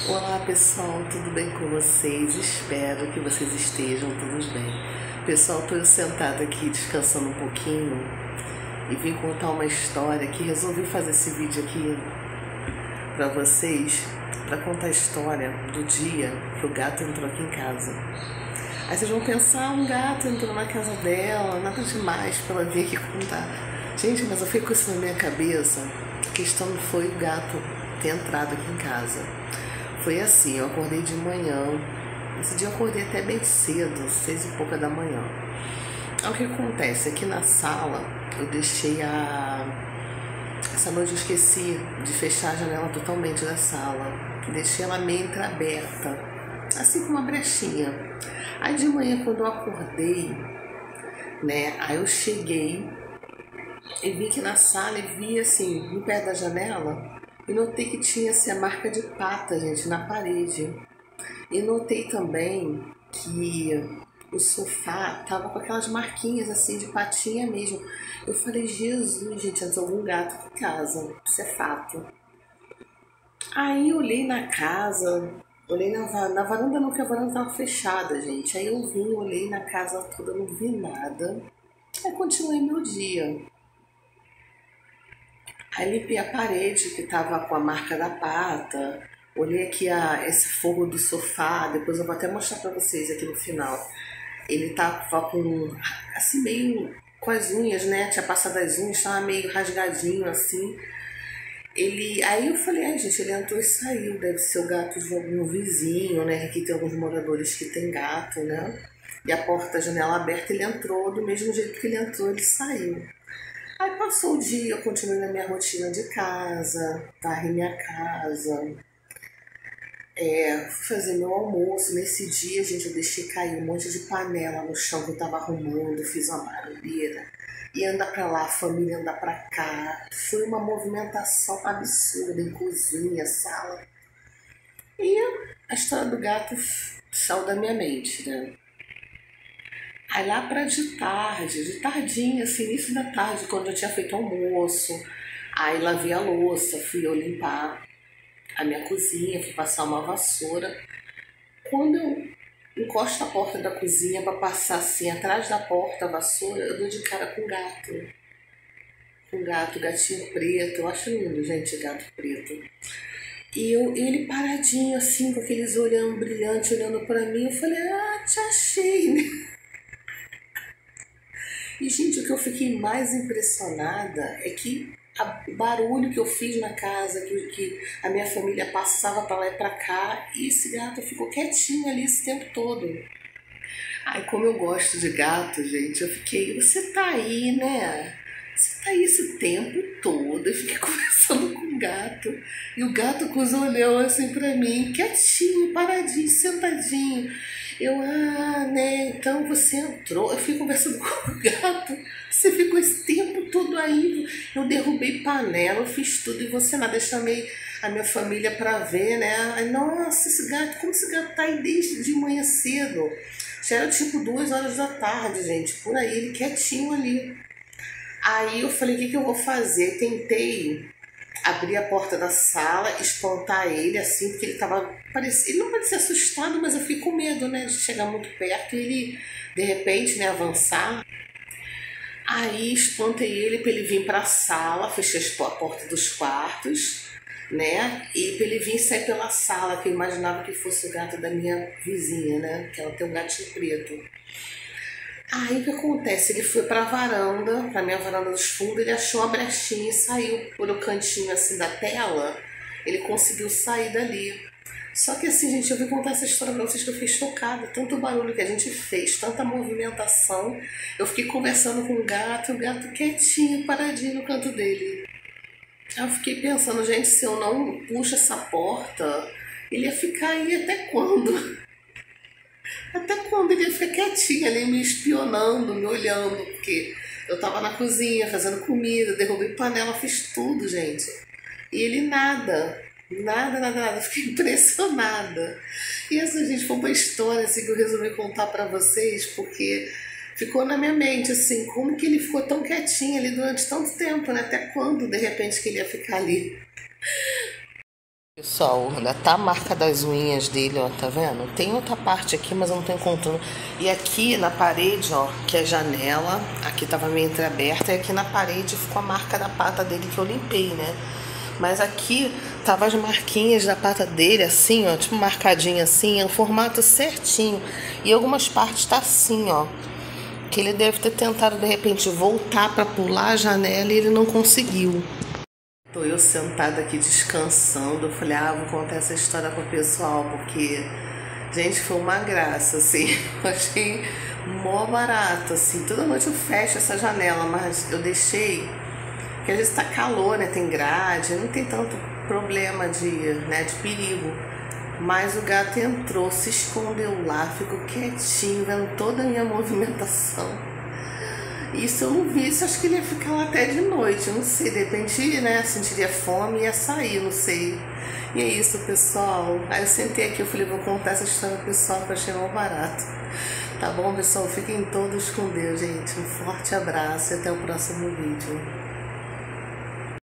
Olá pessoal, tudo bem com vocês? Espero que vocês estejam todos bem. Pessoal, estou sentada aqui descansando um pouquinho e vim contar uma história que resolvi fazer esse vídeo aqui para vocês, para contar a história do dia que o gato entrou aqui em casa. Aí vocês vão pensar, um gato entrou na casa dela, nada demais para ela vir aqui contar. Gente, mas eu fiquei com isso na minha cabeça. A questão não foi o gato ter entrado aqui em casa. Foi assim, eu acordei de manhã. Esse dia eu acordei até bem cedo, 6 e pouca da manhã. Aí o que acontece? Aqui na sala, eu deixei essa noite eu esqueci de fechar a janela totalmente da sala. Deixei ela meio entreaberta, assim com uma brechinha. Aí de manhã, quando eu acordei, né, aí eu cheguei e vi que na sala e vi assim, no pé da janela, e notei que tinha assim, a marca de pata, gente, na parede. E notei também que o sofá tava com aquelas marquinhas assim de patinha mesmo. Eu falei, Jesus, gente, entrou algum gato aqui em casa, isso é fato. Aí eu olhei na casa, olhei na varanda, não, que a varanda tava fechada, gente. Aí eu vim, olhei na casa toda, não vi nada. Aí continuei meu dia. Aí limpei a parede que tava com a marca da pata. Olhei aqui esse forro do sofá. Depois eu vou até mostrar pra vocês aqui no final. Ele tava com, assim, meio com as unhas, né? Tinha passado as unhas, tava meio rasgadinho assim. Aí eu falei, ai gente, ele entrou e saiu. Deve ser o gato de algum vizinho, né? Aqui tem alguns moradores que tem gato, né? E a porta, a janela aberta, ele entrou. Do mesmo jeito que ele entrou, ele saiu. Aí passou o dia, eu continuei na minha rotina de casa, varri minha casa, fui fazer meu almoço. Nesse dia, gente, eu deixei cair um monte de panela no chão que eu tava arrumando, fiz uma barulheira. E anda pra lá, a família anda pra cá. Foi uma movimentação absurda em cozinha, sala. E a história do gato saiu da minha mente, né? Aí lá pra de tarde, de tardinha, assim, início da tarde, quando eu tinha feito almoço, aí lavei a louça, fui eu limpar a minha cozinha, fui passar uma vassoura. Quando eu encosto a porta da cozinha para passar assim, atrás da porta a vassoura, eu dou de cara com um gato. Um gato, gatinho preto, eu acho lindo, gente, gato preto. E ele paradinho assim, com aqueles olhando brilhantes, olhando para mim, eu falei, te achei, né? E, gente, o que eu fiquei mais impressionada é que o barulho que eu fiz na casa, que a minha família passava para lá e para cá, e esse gato ficou quietinho ali esse tempo todo. Ai, como eu gosto de gato, gente, eu fiquei, você tá aí, né? Você tá aí esse tempo todo. Eu fiquei conversando com o gato, e o gato com os olhão assim pra mim, quietinho, paradinho, sentadinho. Né? Então você entrou. Eu fiquei conversando com o gato. Você ficou esse tempo todo aí. Eu derrubei panela, eu fiz tudo e você nada. Eu chamei a minha família pra ver, né? Aí, nossa, esse gato, como esse gato tá aí desde de manhã cedo? Já era tipo 2 horas da tarde, gente, por aí, ele quietinho ali. Aí eu falei, o que eu vou fazer? Tentei abrir a porta da sala, espantar ele assim, porque ele não parecia assustado, mas eu fiquei com medo, né, de chegar muito perto e ele, de repente, né, avançar. Aí espantei ele para ele vir para a sala, fechei a porta dos quartos, né, e para ele vir sair pela sala, que eu imaginava que fosse o gato da minha vizinha, né, que ela tem um gatinho preto. Aí o que acontece? Ele foi pra varanda, pra minha varanda dos fundos, ele achou uma brechinha e saiu por o cantinho assim da tela. Ele conseguiu sair dali. Só que assim, gente, eu vim contar essa história pra vocês que eu fiquei chocada. Tanto barulho que a gente fez, tanta movimentação. Eu fiquei conversando com o gato quietinho, paradinho no canto dele. Aí eu fiquei pensando, gente, se eu não puxo essa porta, ele ia ficar aí até quando? Até quando ele ia ficar quietinho ali, me espionando, me olhando, porque eu tava na cozinha fazendo comida, derrubei panela, fiz tudo, gente. E ele nada, nada. Fiquei impressionada. E essa, gente, foi uma história assim, que eu resolvi contar pra vocês, porque ficou na minha mente, assim, como que ele ficou tão quietinho ali durante tanto tempo, né? Até quando, de repente, que ele ia ficar ali. Pessoal, ainda tá a marca das unhas dele, ó, tá vendo? Tem outra parte aqui, mas eu não tô encontrando. E aqui na parede, ó, que é janela, aqui tava meio entreaberta, e aqui na parede ficou a marca da pata dele que eu limpei, né? Mas aqui tava as marquinhas da pata dele, assim, ó, tipo marcadinha assim, é o formato certinho. E algumas partes tá assim, ó, que ele deve ter tentado de repente voltar pra pular a janela e ele não conseguiu. Tô eu sentada aqui descansando, eu falei, vou contar essa história pro pessoal, porque, gente, foi uma graça, assim, eu achei mó barato, assim, toda noite eu fecho essa janela, mas eu deixei, porque às vezes tá calor, né, tem grade, não tem tanto problema de perigo, mas o gato entrou, se escondeu lá, ficou quietinho, vendo toda a minha movimentação. Isso eu não vi, isso acho que ele ia ficar lá até de noite, eu não sei, de repente, né, sentiria fome e ia sair, não sei. E é isso, pessoal. Aí eu sentei aqui, eu falei, vou contar essa história pro pessoal que eu achei mal barato. Tá bom, pessoal? Fiquem todos com Deus, gente. Um forte abraço e até o próximo vídeo.